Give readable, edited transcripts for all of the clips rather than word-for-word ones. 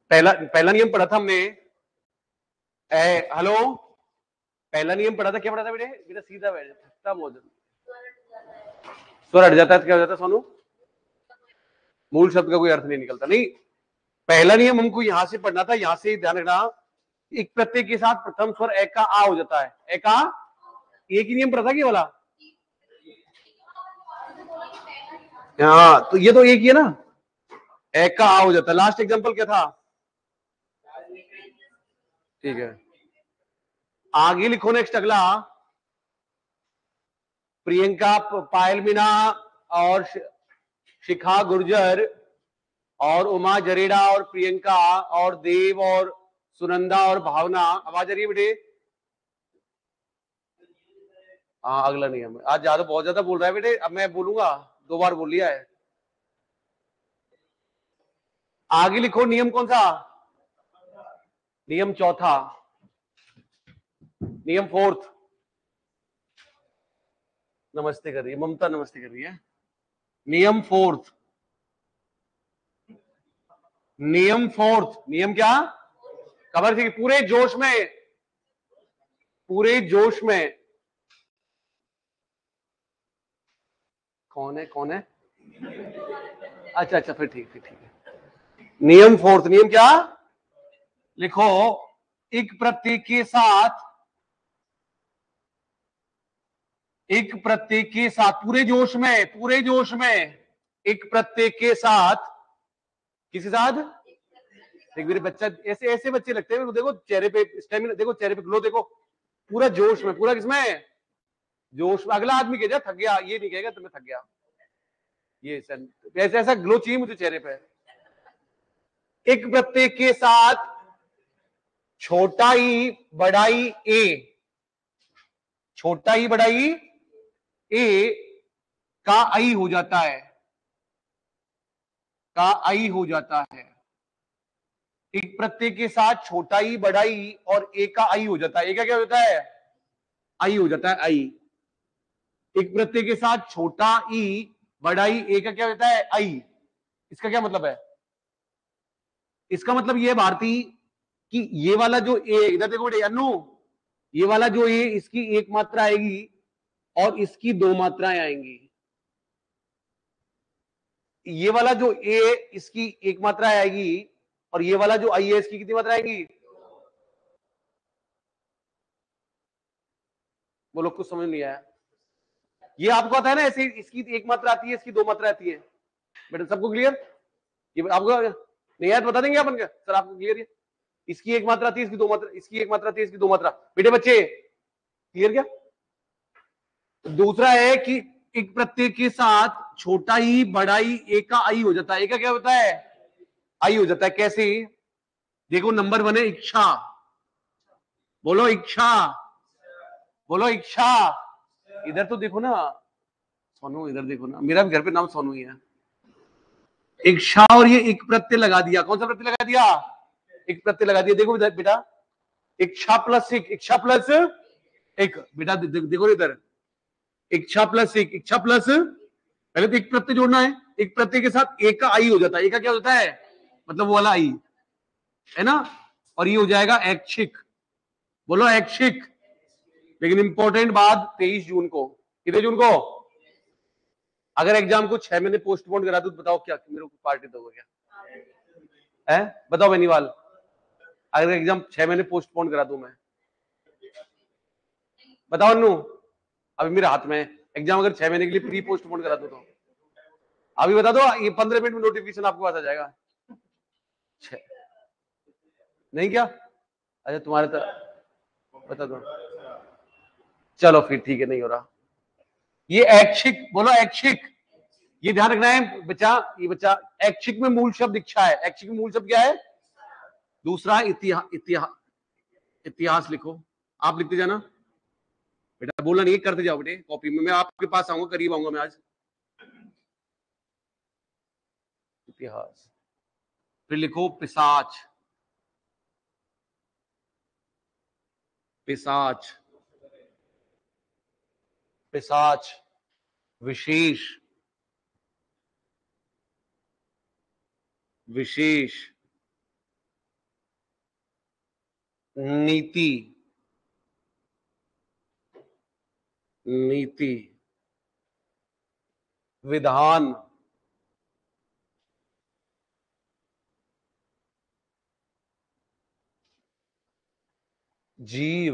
पहला पहला नियम पढ़ा था हमने। हेलो, पहला नियम पढ़ा था, क्या पढ़ा था बेटे? बेटा सीधा बैठ सकता, स्वर हट जाता है तो क्या हो जाता है सोनू? मूल शब्द का कोई अर्थ नहीं निकलता। नहीं, पहला नियम हमको यहां से पढ़ना था, यहां से ध्यान रखना। एक प्रत्यय के साथ प्रथम स्वर ए का आ हो जाता है। ए का एक ही नियम पढ़ा था, क्या वाला? हाँ, तो ये तो एक ही है ना, ए का आ हो जाता है। लास्ट एग्जांपल क्या था? ठीक है, आगे लिखो नेक्स्ट अगला। प्रियंका, पायल मीना और शिखा गुर्जर और उमा जरेडा और प्रियंका और देव और सुनंदा और भावना। आवाज आ रही है बेटे? हाँ, अगला नियम आज ज्यादा बहुत ज्यादा बोल रहा है बेटे। अब मैं बोलूंगा, 2 बार बोल लिया है। आगे लिखो नियम कौन सा? नियम चौथा, नियम फोर्थ। नमस्ते कर रही है ममता, नमस्ते कर रही है। नियम फोर्थ, नियम फोर्थ। नियम क्या? खबर थी पूरे जोश में, पूरे जोश में। कौन है कौन है? अच्छा अच्छा, फिर ठीक फिर ठीक है। नियम फोर्थ, नियम क्या? लिखो, एक प्रत्यय के साथ, एक प्रत्यय के साथ, पूरे जोश में, पूरे जोश में, एक प्रत्यय के साथ, किसी साथ? देख मेरे बच्चा, ऐसे ऐसे बच्चे लगते हैं, देखो चेहरे पे स्टेमिना, देखो चेहरे पे ग्लो, देखो पूरा जोश में, पूरा किसमें? जोश में। अगला आदमी कह जाए थक गया, ये नहीं कहेगा तुम्हें थक गया। ये ऐसा ऐसा ग्लो चाहिए मुझे चेहरे पे। एक प्रत्यय के साथ छोटा ई बड़ाई ए, छोटा ई बड़ाई ए का आई हो जाता है, का आई हो जाता है। एक प्रत्यय के साथ छोटा ई बड़ाई और ए का आई हो जाता है। ए का क्या होता है? आई हो जाता है, आई। एक प्रत्यय के साथ छोटा ई बड़ाई ए का क्या होता है? आई। इसका क्या मतलब है? इसका मतलब ये है भारती कि ये वाला जो ए, इधर देखो बेटे अनु, ये वाला जो ए, इसकी एक मात्रा आएगी और इसकी 2 मात्राएं आएंगी। ये वाला जो ए, इसकी एक मात्रा आएगी और ये वाला जो आई है, इसकी कितनी मात्रा आएगी? बोलो, कुछ समझ नहीं आया? ये आपको आता है ना, ऐसे इसकी एक मात्रा आती है, इसकी 2 मात्रा आती है। बेटा सबको क्लियर? ये आपको नहीं आया तो बता देंगे अपन क्या सर, आपको क्लियर है? इसकी एक मात्रा आती है, इसकी 2 मात्रा, इसकी एक मात्रा आती है, इसकी 2 मात्रा। बेटे बच्चे क्लियर क्या? दूसरा है कि एक प्रत्यय के साथ छोटा ही बड़ाई ए का आई हो जाता है। ए का क्या होता है? आई हो जाता है। कैसे? देखो नंबर 1 है इच्छा। बोलो इच्छा, बोलो इच्छा। इधर तो देखो ना सोनू, इधर देखो ना, मेरा भी घर पे नाम सोनू ही है। इच्छा, और ये एक प्रत्यय लगा दिया। कौन सा प्रत्यय लगा दिया? एक प्रत्यय लगा दिया। देखो बेटा, इच्छा प्लस एक, इच्छा प्लस एक। बेटा देखो इधर, इच्छा प्लस एक, इच्छा प्लस, पहले तो एक प्रत्यय जोड़ना है, एक प्रत्यय के साथ एक का आई हो जाता है। एक का क्या होता है? मतलब वो वाला आई है ना। और ये हो जाएगा ऐच्छिक। बोलो ऐच्छिक। लेकिन इंपॉर्टेंट बात, 23 जून को, कितने जून को? अगर एग्जाम को 6 महीने पोस्टपोन करा दो तो बताओ क्या मेरे को पार्टी दोगे क्या? है बताओ बेनीवाल, अगर एग्जाम 6 महीने पोस्टपोन करा दूं मैं, बताओ अनु, अभी मेरे हाथ में एग्जाम अगर 6 महीने के लिए प्री पोस्टपोन करा दो तो अभी बता दो, ये 15 मिनट में नोटिफिकेशन आपके पास आ जाएगा। नहीं क्या? अच्छा तुम्हारे तो बता दो। चलो फिर ठीक है, नहीं हो रहा। ये ऐच्छिक, बोलो ऐच्छिक। ये ध्यान रखना है बच्चा, ये बच्चा, ऐच्छिक में मूल शब्द इच्छा है। ऐच्छिक में मूल शब्द क्या है? दूसरा इतिहास लिखो, आप लिखते जाना बेटा, बोलना नहीं, करते जाओ बेटे कॉपी में। मैं आपके पास आऊंगा, करीब आऊंगा मैं आज। इतिहास। फिर लिखो पिशाच, पिशाच, पिशाच। विशेष, विशेष। नीति, नीति, विधान, जीव,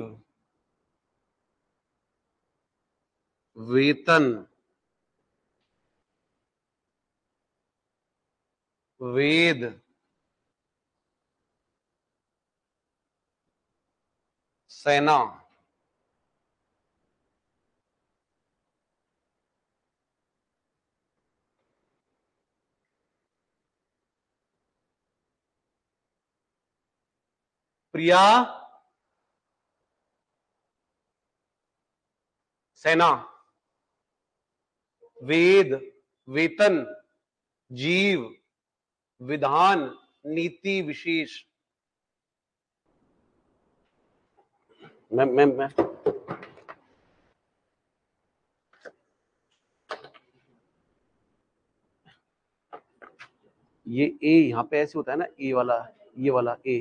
वेतन, वेद, सेना, प्रिया, सेना, वेद, वेतन, जीव, विधान, नीति, विशेष। मैं ये ए यहाँ पे ऐसे होता है ना, ए वाला, ये वाला ए,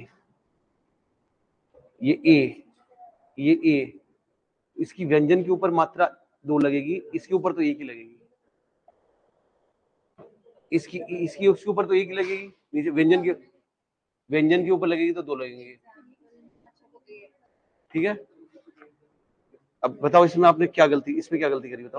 ये ए, इसकी व्यंजन के ऊपर मात्रा 2 लगेगी, इसके ऊपर तो एक ही लगेगी, इसकी इसकी उसके ऊपर तो एक ही लगेगी, नीचे व्यंजन के ऊपर लगेगी तो 2 लगेंगे। ठीक है, अब बताओ इसमें आपने क्या गलती, इसमें क्या गलती करी बताओ।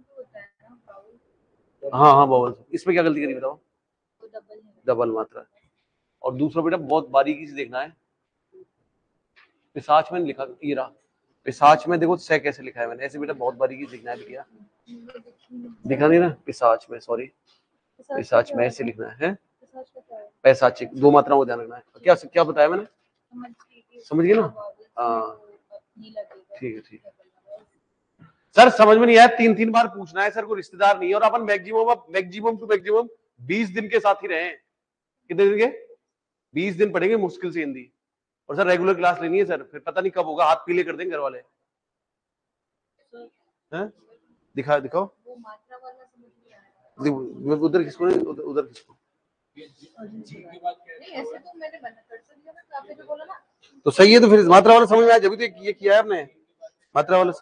हाँ बाउल, इसमें क्या गलती करी बताओ। डबल मात्रा। और दूसरा बेटा बहुत बारीकी से देखना है, पिशाच में लिखा, ये रहा पिशाच में, देखो से कैसे लिखा है मैंने, ऐसे बेटा बहुत बारीकी से दिखना है बेटा, दिखा नहीं ना, पिशाच में, सॉरी, पिशाच में ऐसे लिखना है, पैसाचिक, 2 मात्राओं को ध्यान रखना है। क्या क्या बताया मैंने, समझ गए ना। हाँ ठीक है सर, समझ में नहीं आया, 3 बार पूछना है सर को, रिश्तेदार नहीं है, और अपन मैक्सिमम टू मैक्सिमम 20 दिन के साथ ही रहे। कितने दिन के, 20 दिन पढ़ेंगे मुश्किल से हिंदी, और सर रेगुलर क्लास लेनी है सर, फिर पता नहीं कब होगा, हाथ पीले कर देंगे घर वाले। हैं, दिखाओ उधर किसको, उधर किसको, तो सही है, तो फिर मात्रा वाला समझ में आया, जब तो ये किया है आपने मात्रा वाला।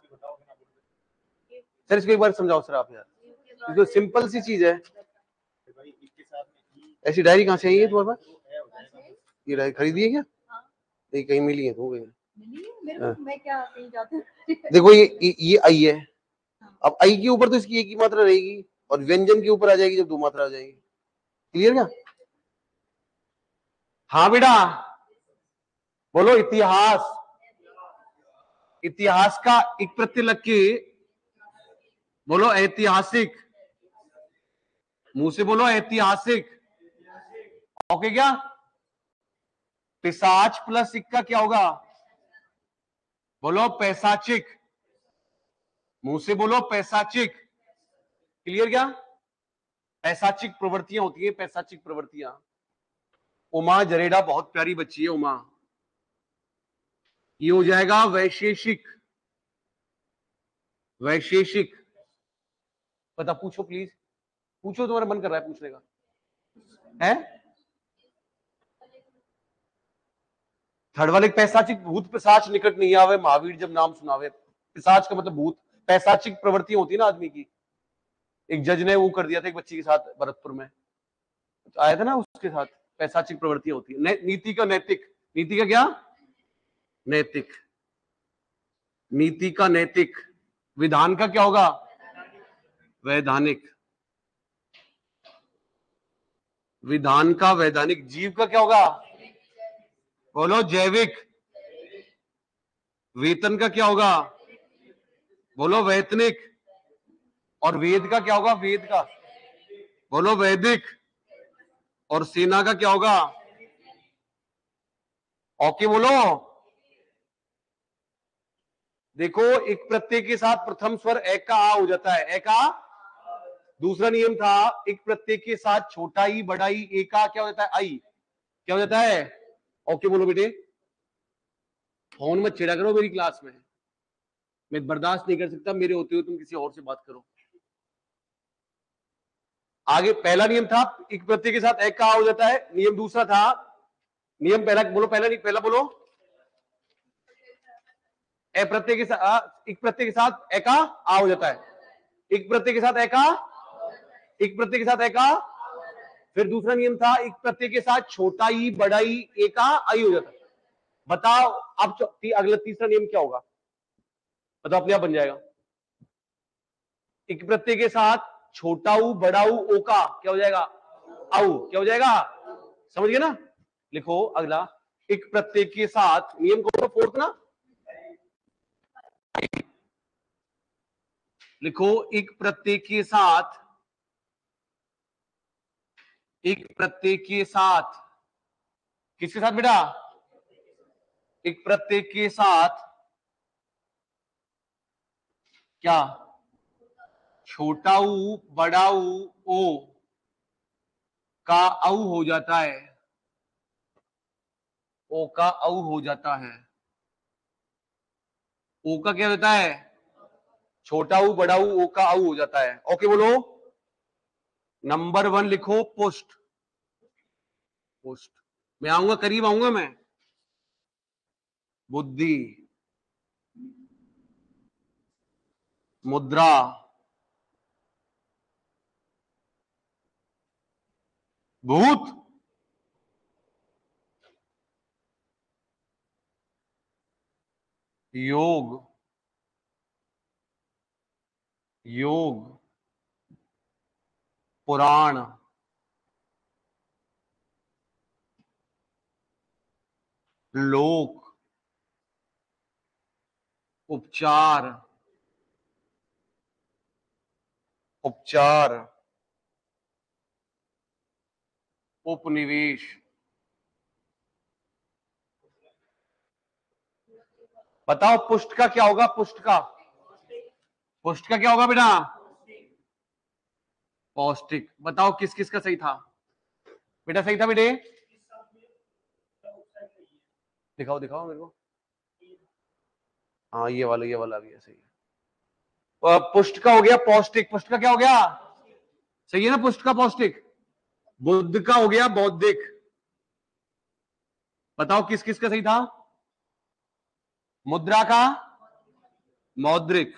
सर इसको एक बार समझाओ सर आप यार, तो सिंपल सी चीज है। ऐसी डायरी कहाँ से आई है तुम्हारे पास, ये डायरी खरीदी है क्या, नहीं कहीं मिली है, तो मैं क्या कहीं जाती हूं। देखो ये आई है, अब आई के ऊपर तो इसकी एक ही मात्रा रहेगी, और व्यंजन के ऊपर आ जाएगी जब 2 मात्रा आ जाएगी। क्लियर क्या। हाँ बेटा बोलो, इतिहास, इतिहास का एक प्रत्यय लग के बोलो, ऐतिहासिक, मुंह से बोलो ऐतिहासिक। ओके क्या, पिशाच प्लस इक्का क्या होगा, बोलो पैसाचिक, मुंह से बोलो पैसाचिक। क्लियर क्या, पैसाचिक प्रवृत्तियां होती है, पैसाचिक प्रवृत्तियां। उमा जरेडा बहुत प्यारी बच्ची है उमा। ये हो जाएगा वैशेषिक, वैशेषिक। पता पूछो प्लीज, पूछो, तुम्हारा मन कर रहा है पूछने का है। थर्ड वाले पैसाचिक, भूत पिशाच निकट नहीं आवे, महावीर जब नाम सुनावे। पिशाच का मतलब भूत, पैसाचिक प्रवृत्ति होती है ना आदमी की। एक जज ने वो कर दिया था एक बच्ची के साथ भरतपुर में, आया था ना उसके साथ, पैसाचिक प्रवृत्तियां होती है। नीति का नैतिक, नीति का क्या, नैतिक, नीति का नैतिक। विधान का क्या होगा, वैधानिक, विधान का वैधानिक। जीव का क्या होगा, बोलो जैविक। वेतन का क्या होगा, बोलो वैतनिक। और वेद का क्या होगा, वेद का बोलो वैदिक। और सेना का क्या होगा, ओके बोलो। देखो एक प्रत्यय के साथ प्रथम स्वर ए का आ हो जाता है, ए का। दूसरा नियम था, एक प्रत्यय के साथ छोटा ई बड़ा ई ए का क्या हो जाता है, आई, क्या हो जाता है, ओके बोलो बेटे। फोन मत छेड़ा करो मेरी क्लास में, मैं बर्दाश्त नहीं कर सकता, मेरे होते हुए तुम किसी और से बात करो। आगे पहला नियम था, एक प्रत्यय के साथ एक का हो जाता है, नियम दूसरा था, नियम पहला बोलो, पहला नहीं, पहला बोलो, ए प्रत्यय के साथ इक प्रत्यय के साथ ए का आ हो जाता है, इक प्रत्यय के साथ ए का, इक प्रत्यय के साथ ए का। फिर दूसरा नियम था इक प्रत्यय के साथ छोटा ई बड़ा ई ए का आई हो जाता है। बताओ अब अगला तीसरा नियम क्या होगा, बताओ, अपने आप बन जाएगा। इक प्रत्यय के साथ छोटा ऊ बड़ा ऊ ओ का क्या हो जाएगा, आऊ क्या हो जाएगा, समझ गए ना। लिखो अगला, इक प्रत्यय के साथ नियम कौन सा, फोर्थ ना, लिखो इक प्रत्यय के साथ, इक प्रत्यय के साथ, किसके साथ बेटा, इक प्रत्यय के साथ क्या, छोटा ऊ बड़ा ऊ ओ का औ हो जाता है, ओ का औ हो जाता है। ओ का क्या होता है, छोटा ऊ बड़ा ऊ ओ का औ हो जाता है। ओके बोलो। नंबर 1 लिखो पुष्ट, पुष्ट, मैं आऊंगा, करीब आऊंगा मैं। बुद्धि, मुद्रा, भूत, योग, योग, पुराण, लोक, उपचार, उपचार, उपनिवेश। बताओ पुष्ट का क्या होगा, पुष्ट का, पुष्ट का क्या होगा बेटा, पौष्टिक। बताओ किस किस का सही था बेटा, सही था बेटे, दिखाओ दिखाओ मेरे को। हाँ ये वाला भी है, सही है। पुष्ट का हो गया पौष्टिक, पुष्ट का क्या हो गया, सही है ना, पुष्ट का पौष्टिक। बुद्ध का हो गया बौद्धिक। बताओ किस किस का सही था, मुद्रा का मौद्रिक,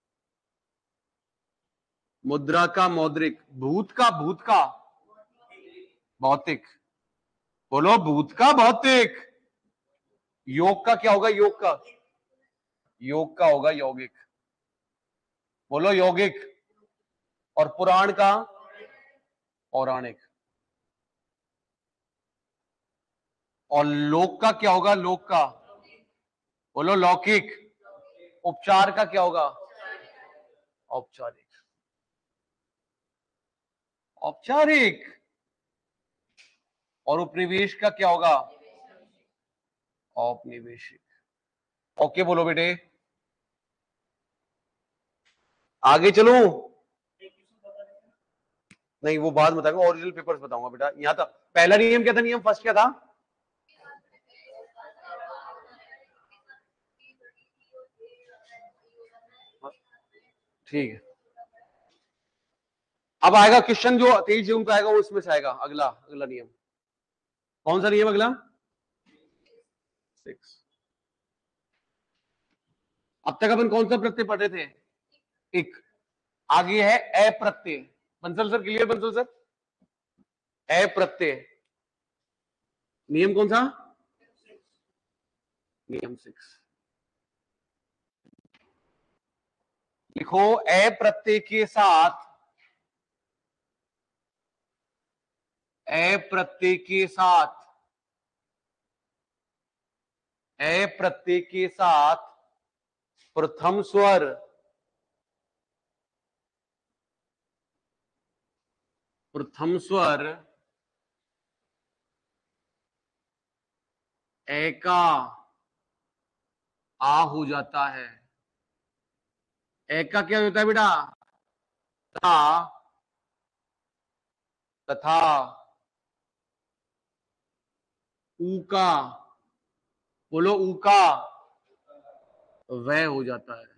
मुद्रा का मौद्रिक, भूत का, भूत का भौतिक, बोलो भूत का भौतिक। योग का क्या होगा, योग का, योग का होगा यौगिक, बोलो यौगिक। और पुराण का पौराणिक। और लोक का क्या होगा, लोक का, बोलो लौकिक। उपचार का क्या होगा, औपचारिक, औपचारिक। और उपनिवेश का क्या होगा, औपनिवेशिक। ओके बोलो बेटे, आगे चलो। नहीं वो बाद बताऊंगा, ओरिजिनल पेपर्स बताऊंगा बेटा। यहां था पहला नियम क्या था, नियम फर्स्ट क्या था, ठीक है। अब आएगा क्वेश्चन जो 23 जून का आएगा, वो इसमें से आएगा। अगला अगला नियम कौन सा नियम, अगला 6। अब तक अपन कौन सा प्रत्यय पढ़ रहे थे, एक। आगे है अप्रत्यय। Bansal sir clear, Bansal sir, अप्रत्यय नियम कौन सा, नियम 6। लिखो अप्रत्यय के साथ, अप्रत्यय के साथ, अप्रत्यय के साथ प्रथम स्वर, प्रथम स्वर ए का आ हो जाता है। ए का क्या होता है बेटा, तथा, तथा ऊ का, बोलो ऊ का वह हो जाता है।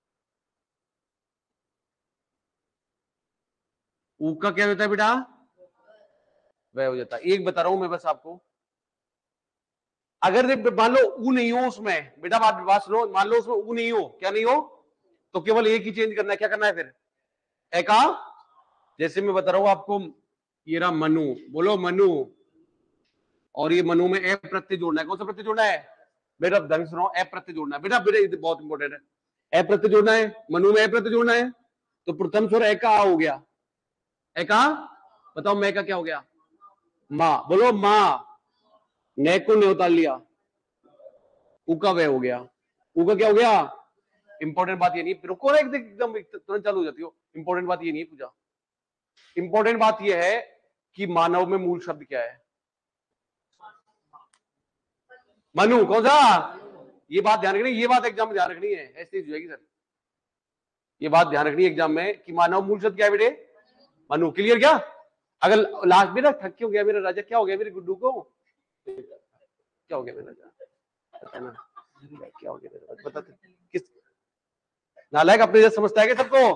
ऊ का क्या होता है बेटा, वह हो जाता है। एक बता रहा हूं मैं बस आपको, अगर मान लो ऊ नहीं हो उसमें, बेटा बात सुनो, मान लो उसमें ऊ नहीं हो, क्या नहीं हो, तो केवल एक ही चेंज करना है, क्या करना है फिर, ए का, जैसे मैं बता रहा हूं आपको, ये रहा मनु, बोलो मनु, और ये मनु में ए प्रत्यय जोड़ना है, कौन सा प्रत्यय जोड़ना है बेटा, ढंग सुनो, ए प्रत्यय जोड़ना है बेटा, बेटा ये बहुत इंपॉर्टेंट है, ए प्रत्यय जोड़ना है, मनु में ए प्रत्यय जोड़ना है, तो प्रथम स्वर ए का आ हो गया, ए का, बताओ मैं का क्या हो गया, माँ, बोलो माँ, ने को ने उतार लिया, ऊ का वे हो गया, ऊ का क्या हो गया, इंपॉर्टेंट बात ये नहीं, रुको ना एकदम तुरंत चालू हो जाती हो, इंपॉर्टेंट बात ये नहीं है पूजा, इंपॉर्टेंट बात ये है कि मानव में मूल शब्द क्या है, मनु, कौन सा, ये बात ध्यान रखनी, ये बात एग्जाम में ध्यान रखनी है, ऐसे ही जाएगी सर, ये बात ध्यान रखनी है एग्जाम में कि मानव मूल शब्द क्या है बेटे, मनु, क्लियर क्या, अगर लास्ट में ना थक क्यों गया मेरा राजा, क्या हो गया मेरे गुड्डू को, क्या हो गया मेरा राजा, क्या हो गया मेरा, बता किस नालायक अपने जैसे समझता है कि सबको,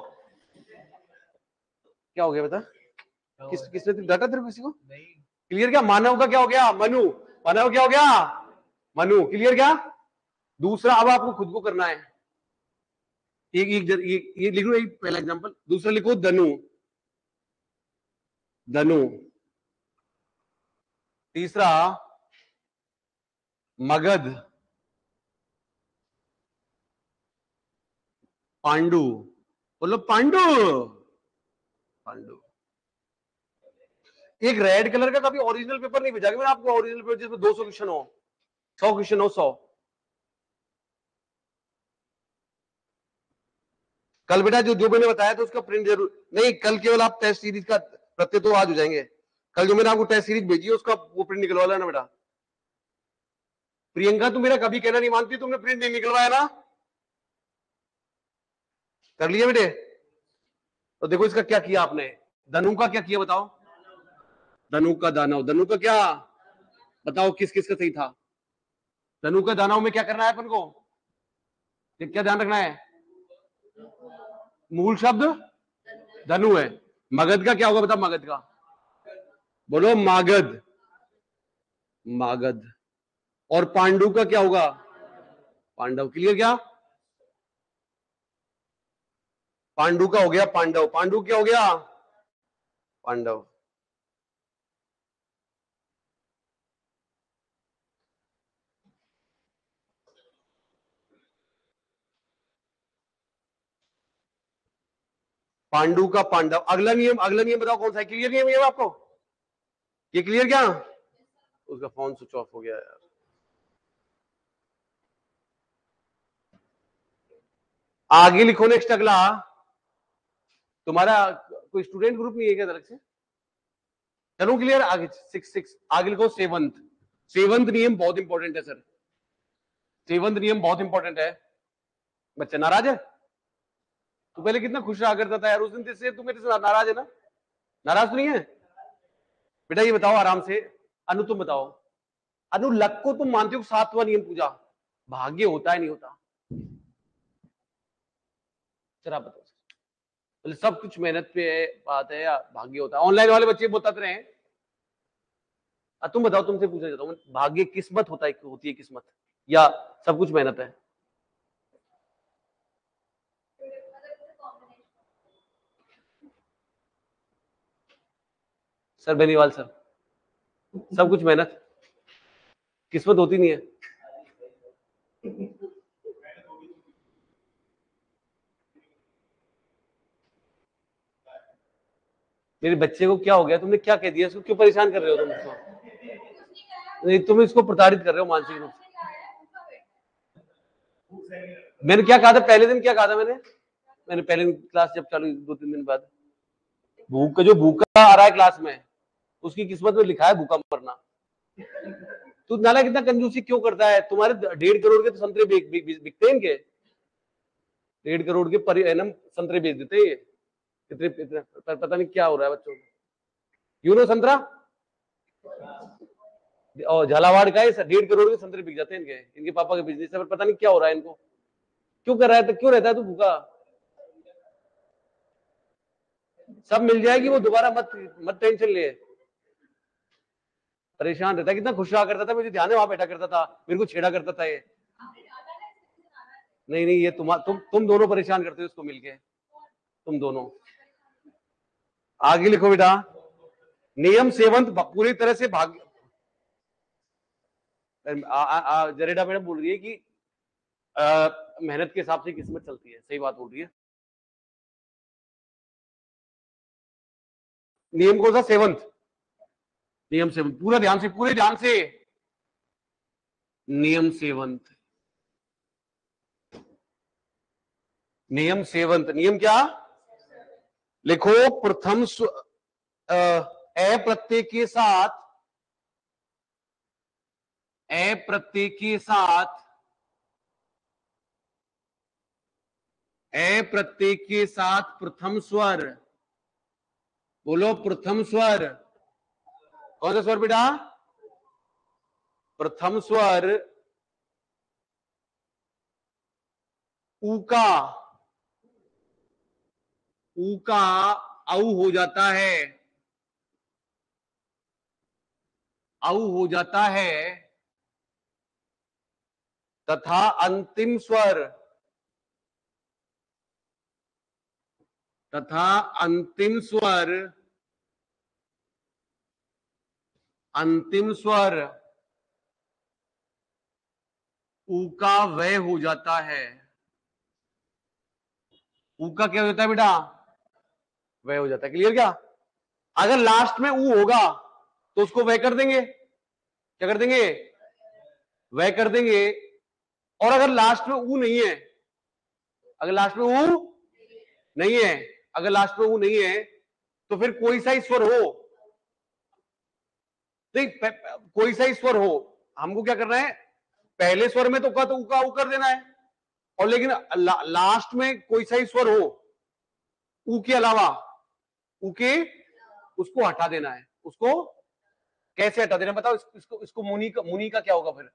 क्या हो गया बता, किसने डांटा तेरे किसी को, क्लियर क्या, मानव का क्या हो गया, मनु, मानव क्या हो गया, मनु, क्लियर क्या, दूसरा अब आपको खुद को करना है, ये लिखो, एक पहला एग्जांपल, दूसरा लिखो धनु, धनु, तीसरा मगध, पांडु, बोलो पांडु, पांडु, एक रेड कलर का कभी ओरिजिनल पेपर नहीं भेजा मैंने आपको, ओरिजिनल पेपर जिसमें 200 क्वेश्चन हो, 100 क्वेश्चन हो, 100, कल बेटा जो मैंने बताया था उसका प्रिंट जरूर नहीं, कल केवल आप टेस्ट सीरीज का प्रत्यय तो आज हो जाएंगे, कल जो मैंने आपको टेस्ट सीरीज भेजी है उसका वो प्रिंट निकलवा लेना बेटा, प्रियंका तुम मेरा कभी कहना नहीं मानती, तुमने प्रिंट नहीं निकलवाया ना, कर लिया बेटे, तो देखो इसका क्या किया आपने, धनु का क्या किया बताओ, धनु का दानव, धनु का क्या बताओ, किस किस का सही था, धनु का दानव में क्या करना है अपन को, क्या ध्यान रखना है, मूल शब्द धनु है, मगध का क्या होगा बताओ, मगध का बोलो मागध, मागध, और पांडु का क्या होगा, पांडव, क्लियर क्या, पांडु का हो गया पांडव, पांडु क्या हो गया, पांडव, पांडु का पांडव, अगला नियम बताओ कौन सा है, क्लियर नियम है आपको, ये क्लियर क्या, उसका फोन स्विच ऑफ हो गया यार, आगे लिखो नेक्स्ट अगला, तुम्हारा कोई स्टूडेंट ग्रुप नहीं है क्या अलग से, चलो क्लियर, आगे 6 आगे लिखो सेवंत, सेवंत नियम बहुत इंपॉर्टेंट है सर, सेवंत नियम बहुत इंपॉर्टेंट है, बच्चा नाराज है, तू पहले कितना खुश रहा करता था यार, उस दिन से तू मेरे से नाराज है ना, नाराज तो नहीं है बेटा, ये बताओ आराम से, अनु तुम बताओ, अनु लक को तुम मानते हो 7वां नियम पूजा, भाग्य होता है नहीं होता, जरा बताओ, सब कुछ मेहनत पे है बात है या भाग्य होता है, ऑनलाइन वाले बच्चे बताते रहे, तुम बताओ, तुमसे पूछना चाहता हूँ, भाग्य किस्मत होता है, होती है किस्मत, या सब कुछ मेहनत है, सर बेनीवाल सर, सब कुछ मेहनत, किस्मत होती नहीं है, मेरे बच्चे को क्या हो गया, तुमने क्या कह दिया, इसको क्यों परेशान कर रहे हो तुम इसको, नहीं तुम इसको प्रताड़ित कर रहे हो मानसिक रूप से, मैंने क्या कहा था पहले दिन, क्या कहा था मैंने पहले दिन क्लास जब चालू 2-3 दिन बाद, भूख का जो भूखा आ रहा है क्लास में, उसकी किस्मत में लिखा है भूखा मरना, तू नाला कितना कंजूसी क्यों करता है, तुम्हारे 1.5 करोड़ के तो संतरे बिकते हैं इनके, 1.5 करोड़ के पर एनम संतरे बेच देते हैं, कितने पता नहीं क्या हो रहा है बच्चों को, यू नो संतरा, और झालावाड़ का है, 1.5 करोड़ के संतरे बिक जाते हैं इनके पापा के बिजनेस से, पता नहीं क्या हो रहा है इनको, क्यों कर रहा है, तो क्यों रहता है तू भूखा, सब मिल जाएगी वो, दोबारा मत टेंशन ले, परेशान रहता है, कितना खुश रहा करता था, मुझे ध्यान है, वहां बैठा करता था, मेरे को छेड़ा करता था ये। नहीं नहीं, ये तुम दोनों परेशान करते हो इसको मिलके, तुम दोनों। आगे लिखो बेटा, नियम सेवंत पूरी तरह से भाग। जरेडा मैडम बोल रही है कि मेहनत के हिसाब से किस्मत चलती है, सही बात बोल रही है। नियम कौन सा? सेवंत, नियम सेवंत, पूरा ध्यान से, पूरे ध्यान से। नियम सेवंत, नियम सेवंत, नियम क्या? लिखो, प्रथम ए प्रत्यय के साथ, ए प्रत्यय के साथ, ए प्रत्यय के साथ प्रथम स्वर। बोलो प्रथम स्वर। कौन सा स्वर बेटा? प्रथम स्वर ऊ का, ऊ का औ हो जाता है, औ हो जाता है, तथा अंतिम स्वर, तथा अंतिम स्वर, अंतिम स्वर ऊ का वह हो जाता है। ऊ का क्या हो जाता है बेटा? वह हो जाता है। क्लियर क्या? अगर लास्ट में ऊ होगा तो उसको वह कर देंगे, क्या कर देंगे? वह कर देंगे। और अगर लास्ट में ऊ नहीं है, अगर लास्ट में ऊ नहीं है, अगर लास्ट में ऊ नहीं है, तो फिर कोई सा स्वर हो, नहीं कोई सा स्वर हो, हमको क्या करना है? पहले स्वर में तो का तो ऊ कर देना है, और लेकिन लास्ट में कोई सा स्वर हो ऊ के अलावा, ऊ के, उसको हटा देना है। उसको कैसे हटा देना बताओ? इसको मुनि का क्या होगा फिर?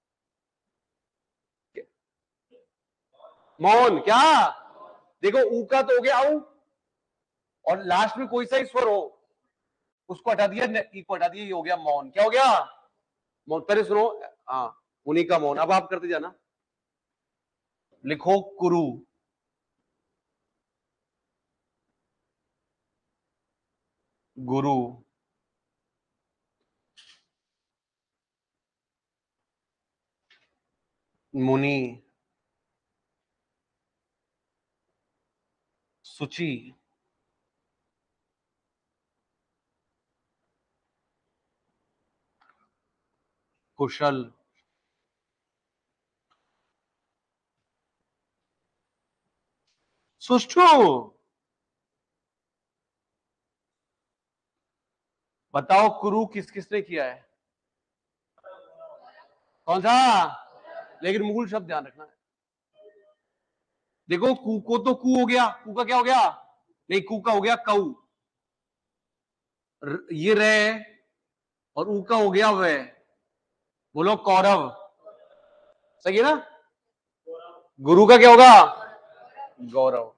मौन। क्या? देखो, ऊ का तो हो गया ऊ, और लास्ट में कोई सा स्वर हो उसको हटा दिया, ई को हटा दिया, ये हो गया मौन। क्या हो गया? मौन। पहले सुनो, हाँ, मुनि का मौन। अब आप करते जाना। लिखो कुरु, गुरु, मुनि, सुचि, कुशल, सुष्ठु। बताओ कुरु किस किसने किया है? कौन सा? लेकिन मूल शब्द ध्यान रखना है। देखो, कू को तो कू हो गया, कू का क्या हो गया? नहीं, कू का हो गया कऊ, ये रे, और ऊ का हो गया वे। बोलो कौरव। सही है ना? गुरु का क्या होगा? गौरव।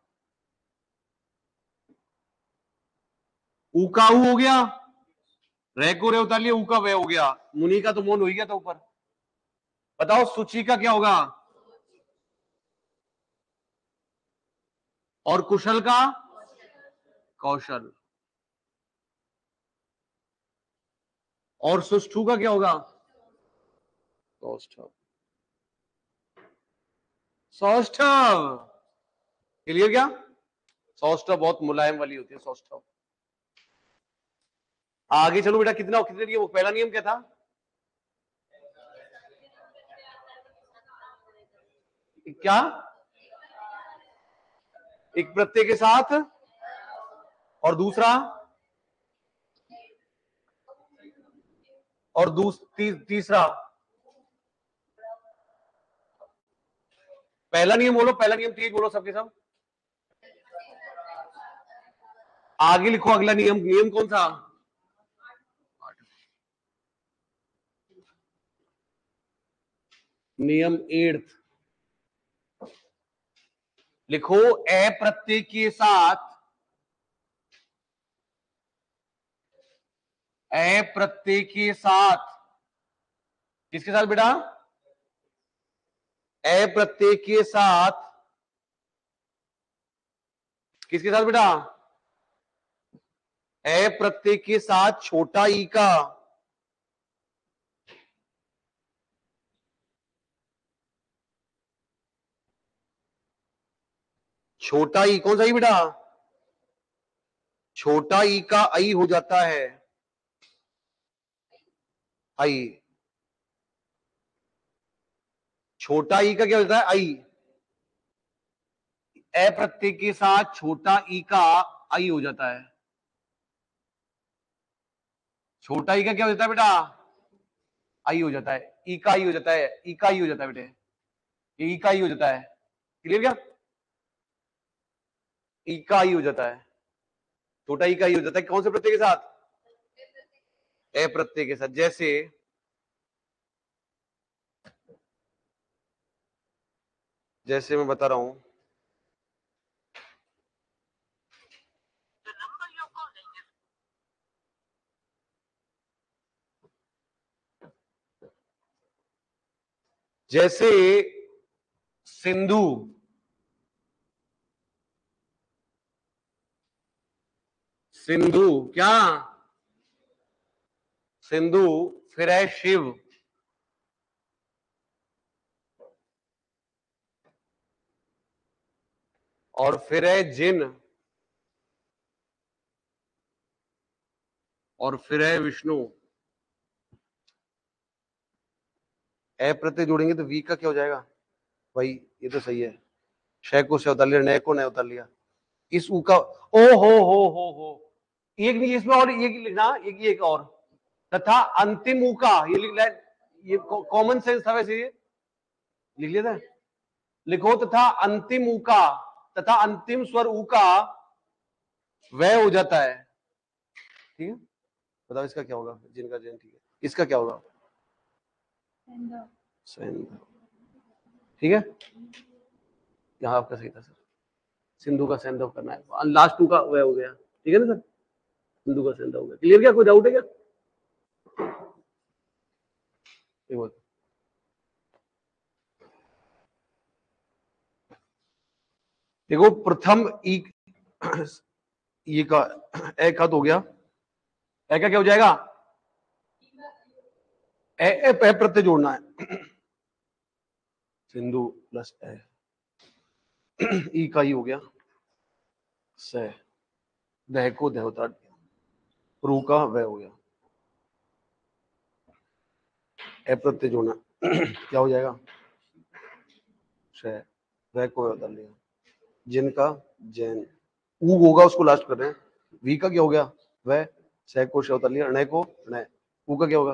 ऊ का ऊ हो गया, रे को रे उतार लिया, ऊ का वे हो गया, मुनि का तो मौन हो गया था ऊपर। बताओ सुचि का क्या होगा? और कुशल का? कौशल। और सुष्ठु का क्या होगा? कौष्ठव। सौष्ठव। क्लियर क्या? सौष्ठव बहुत मुलायम वाली होती है, सौष्ठव। आगे चलो बेटा, कितना कितने नियम? पहला नियम क्या था? क्या? एक प्रत्यय के साथ, और दूसरा, और तीसरा। पहला नियम बोलो, पहला नियम तेज बोलो सबके सब। आगे लिखो अगला नियम। नियम कौन सा? नियम 8 लिखो, ए प्रत्यय के साथ, ए प्रत्यय के साथ, किसके साथ बेटा? ए प्रत्यय के साथ, किसके साथ बेटा? ए प्रत्यय के साथ छोटा ई का, छोटा ई कौन सा ई बेटा? छोटा ई का आई हो जाता है, आई। छोटा ई का क्या होता है? आई। ए प्रत्यय के साथ छोटा ई का आई हो जाता है। छोटा ई का क्या हो जाता है बेटा? आई हो जाता है। ई का आई हो जाता है, ई का आई हो जाता है बेटे, ये ई का आई हो जाता है। क्लियर क्या? ई का आई हो जाता है, छोटा ई का आई हो जाता है कौन से प्रत्यय के साथ? ए प्रत्यय के साथ। जैसे जैसे मैं बता रहा हूं, जैसे सिंधु, सिंधु क्या? सिंधु, फिर है शिव, और फिर है जिन, और फिर है विष्णु। ए प्रत्यय जोड़ेंगे तो वी का क्या हो जाएगा भाई? ये तो सही है। शय को से उतार लिया, नय को नय उतार लिया। इस ऊ का ओ हो एक नहीं, इसमें और एक लिखना, एक और, तथा अंतिम ऊ का, ये लिख, ये कॉमन सेंस था वैसे, ये लिख लिया था। लिखो तथा अंतिम ऊ का, तथा अंतिम स्वर ऊ का वह हो जाता है। ठीक है, बताओ इसका क्या होगा? जिनका जैन, ठीक है, इसका क्या होगा? ठीक है, यहाँ आपका सही था सर, सिंधु का सेंधव करना है, लास्ट टू का वह हो गया। ठीक है ना सर, सिंधु का सेंधव हो गया। क्लियर क्या? कोई डाउट है क्या? देखो प्रथम ई, ये का ए का तो हो गया, ए का क्या हो जाएगा? ए प्रत्यय जोड़ना है, सिंधु प्लस ए, ई का ही हो गया, से दह को दह उतार दिया, रू का वह हो गया, ए प्रत्यय जोड़ना क्या हो जाएगा? से वह को वह उतार लिया, जिनका जैन, ऊ होगा उसको लास्ट कर रहे हैं। वी का क्या हो गया? वह, सह को श उतार लिया, णय को णय, ऊ का क्या होगा?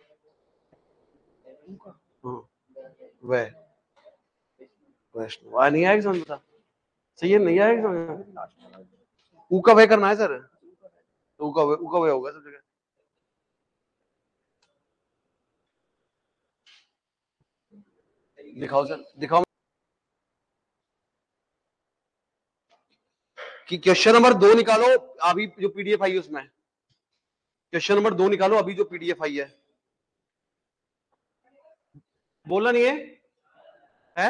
हाँ, वह, वैष्णव। नहीं आएगा समझ? बता, सही है, नहीं आएगा समझ? ऊ का वह करना है सर, तो ऊ का वह होगा सब जगह। दिखाओ सर, दिखाओ कि क्वेश्चन नंबर 2 निकालो, अभी जो पीडीएफ आई है उसमें क्वेश्चन नंबर 2 निकालो, अभी जो पीडीएफ आई है। बोलना नहीं है, है?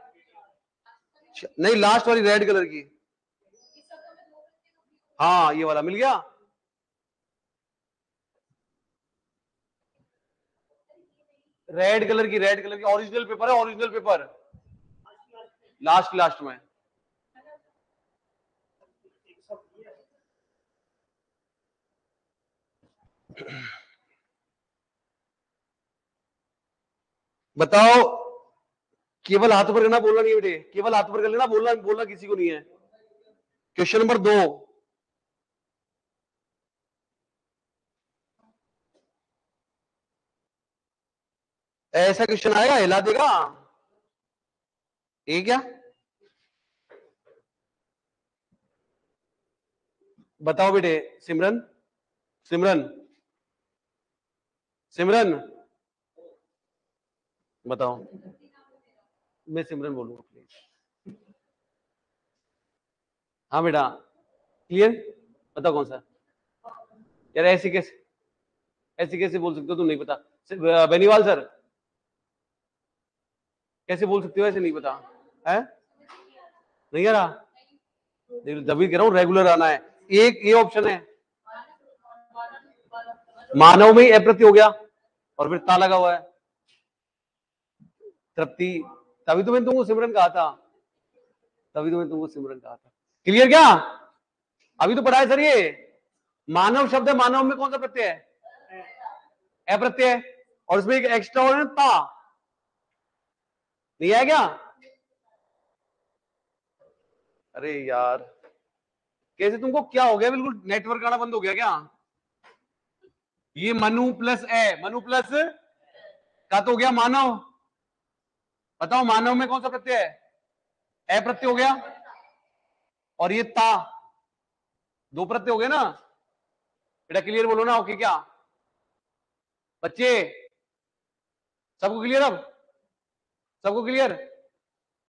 नहीं, लास्ट वाली रेड कलर की, हाँ ये वाला मिल गया। रेड कलर की ओरिजिनल पेपर है, ओरिजिनल पेपर, लास्ट में। बताओ, केवल हाथ पर करना, बोलना नहीं बेटे, केवल हाथ पर कर लेना, बोलना बोलना किसी को नहीं है। क्वेश्चन नंबर 2, ऐसा क्वेश्चन आएगा, हिला देगा ये क्या? बताओ बेटे, सिमरन, सिमरन, सिमरन, बताओ। मैं सिमरन बोलूंगा प्लीज। हाँ बेटा, क्लियर? बताओ कौन सा? यार ऐसे कैसे? ऐसे कैसे बोल सकते हो तुम, नहीं पता। बेनीवाल सर कैसे बोल सकते हो, ऐसे नहीं पता है, नहीं आ रहा, तभी कह रहा हूँ रेगुलर आना है। एक ये ऑप्शन है, मानव में ही अप्रत्यय हो गया और फिर ता लगा हुआ है, तृप्ति, तभी तो मैंने तुमको सिमरन कहा था, तभी तो मैंने तुमको सिमरन कहा था। क्लियर क्या, अभी तो पढ़ा है सर, ये मानव शब्द है, मानव में कौन सा प्रत्यय है, अप्रत्यय है, और इसमें एक एक्स्ट्रा और है ता, नहीं है क्या? अरे यार कैसे, तुमको क्या हो गया, बिल्कुल नेटवर्क आना बंद हो गया क्या? ये Manu plus A, Manu plus का तो हो गया मानव, बताओ मानव में कौन सा प्रत्यय है, ए प्रत्यय हो गया, और ये ता, दो प्रत्यय हो गए ना बेटा, क्लियर बोलो ना, ओके क्या बच्चे, सबको क्लियर, अब सबको क्लियर?